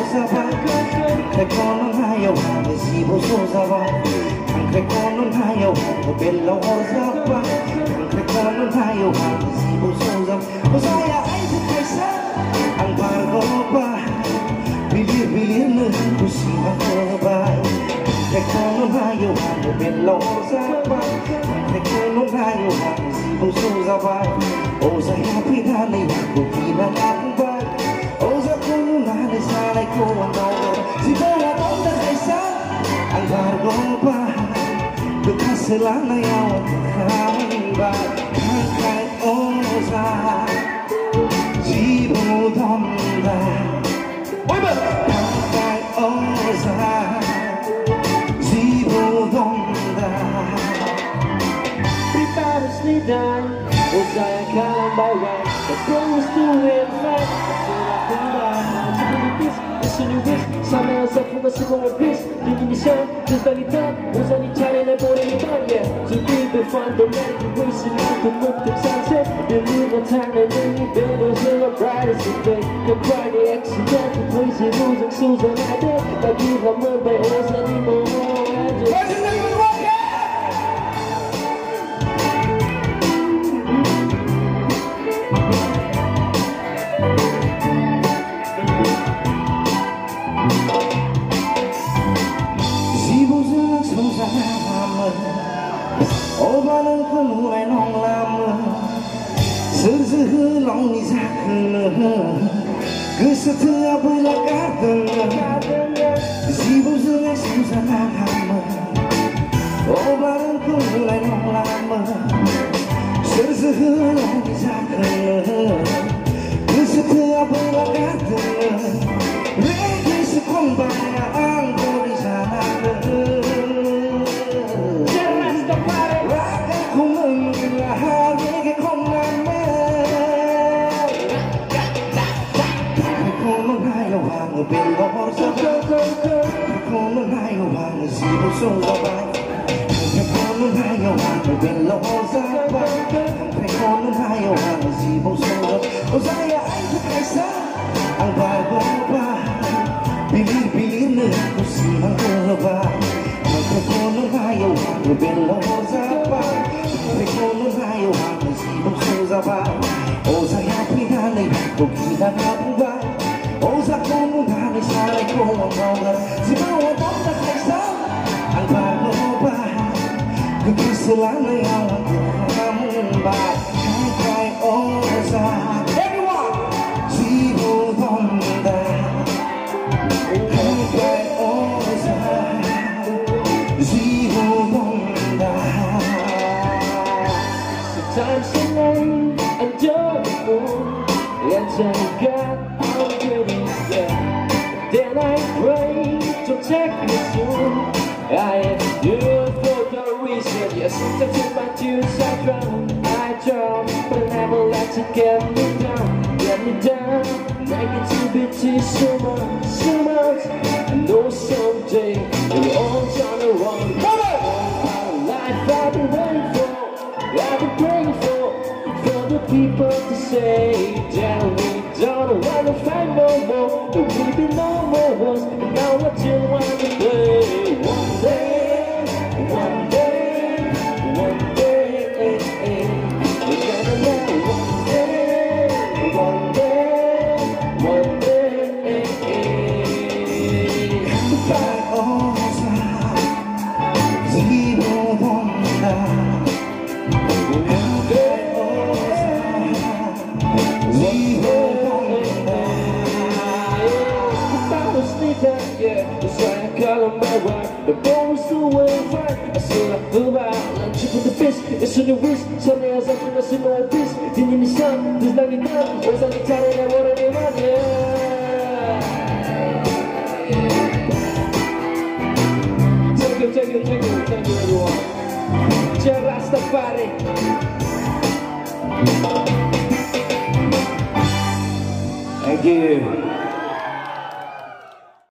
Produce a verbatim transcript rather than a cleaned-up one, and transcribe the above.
sabah Kay kono hayo hang sibo so sabah Kay kono hayo hang bello sabah Kay kono hayo hang sibo so sabah Saya ay kaisa ang bargo pa Bilir-bilir na kusihan ko ba Kay kono hayo hang bello sabah Kay kono hayo hang sibo so sabah O saya pinanay ko pinanakong ba Sana'y ko ang Donda Si Donda Donda kaisa Ang bargo pa Dukasila na yawan Kaming ba Kay osa Jebwo Donda Kay osa Jebwo Donda Prepare-se dan Usai Kalbari The promise to win fight Sana sa fuga sa mga bis Hindi siya, just dalita Usan ni China na po rin ito Yeah, so deep and fundamental Racing out the moved sunset The little time and then you better Say I'm bright as a day The Friday accident The place it losing Susan I did Lagi naman by Osa ni mo Ô ba nâng khứ nụ lại nông làm Sư sư hư lòng ni ra khứ nơ Cứ sư thư à bùi là cá tầng Jebwo dương ai sư ra nàng hàm Ô ba nâng khứ nụ lại nông làm Sư sư hư lòng ni ra khứ nơ Cứ sư thư à bùi là cá tầng Rễ khi sư không bài ang cô đi ra nàng Bello sabah kono hayo hang sibo so sabah kono hayo hang bello sabah kono hayo hang sibo so o saya ay kaisa ang bargo pa bilir-bilir na kusihan ko ba kono hayo hang bello sabah kono hayo hang sibo so sabah o saya pinanay ko kinakapong ba O sa kono gani sana'y ko ang Donda Si Donda Donda kaisa Ang bargo pa Kukisila na yawan Kaming ba Kay osa Everyone Jebwo Donda Kay osa Jebwo Donda Sometimes I lay and don't move And thank God I'm getting there. Then I pray to take me soon. I am here for the reason. Yes, to take my dues I drown, I drown, but I never let you get me down, get me down. Negativity so much, so much. I know someday we'll all turn around. Come on! Life I've been waiting for, I've been praying for, for the people to say that we don't want to find no more, that we be no more ones, and now I just want to play. One day, one day, one day, we're gonna know. One day, one day, one day. Kay osa Jebwo Donda Kay osa Jebwo Yeah, it's like I call him my wife. The bones to win fight. I still have to buy lunch with the fish. It's on the wrist. Something else I think I see my piece. Didn't in the sun, there's nothing done. Was on the time and I wanted to run, yeah. Thank you, thank you, thank you, thank you everyone. Rastafari. Thank you.